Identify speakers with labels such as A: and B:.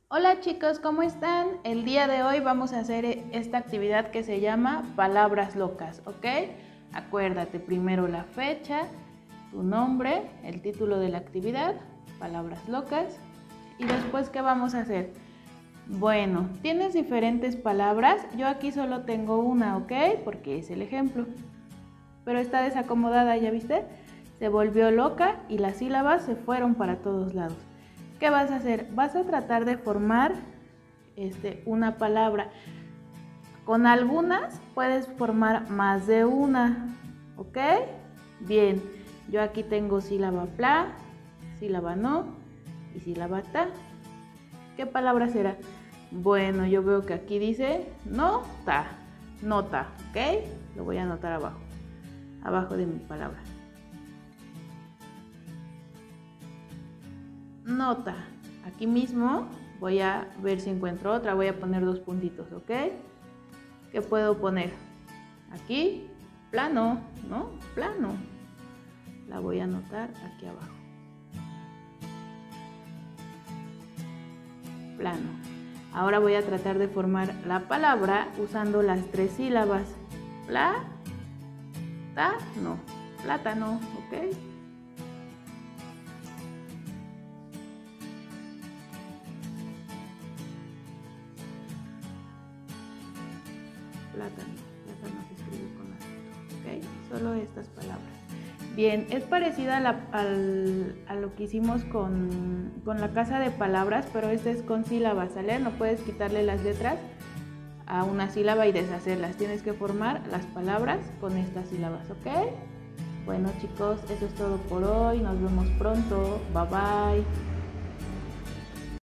A: Hola chicos, ¿cómo están? El día de hoy vamos a hacer esta actividad que se llama palabras locas, ¿ok? Acuérdate primero la fecha, tu nombre, el título de la actividad, palabras locas. Y después, ¿qué vamos a hacer? Bueno, tienes diferentes palabras. Yo aquí solo tengo una, ¿ok? Porque es el ejemplo. Pero está desacomodada, ¿ya viste? Se volvió loca y las sílabas se fueron para todos lados. ¿Qué vas a hacer? Vas a tratar de formar una palabra. Con algunas puedes formar más de una, ¿ok? Bien, yo aquí tengo sílaba pla, sílaba no y sílaba ta. ¿Qué palabra será? Bueno, yo veo que aquí dice nota, nota, ¿ok? Lo voy a anotar abajo de mi palabra. Nota. Aquí mismo voy a ver si encuentro otra. Voy a poner dos puntitos, ¿ok? ¿Qué puedo poner? Aquí, plano, ¿no? Plano. La voy a anotar aquí abajo. Plano. Ahora voy a tratar de formar la palabra usando las tres sílabas. Plátano, plátano, ¿ok? Plátano, plátano se escribe con acento, ¿ok? Solo estas palabras. Bien, es parecida a lo que hicimos con la casa de palabras, pero esta es con sílabas, ¿sale? No puedes quitarle las letras a una sílaba y deshacerlas. Tienes que formar las palabras con estas sílabas, ¿ok? Bueno chicos, eso es todo por hoy. Nos vemos pronto. Bye bye.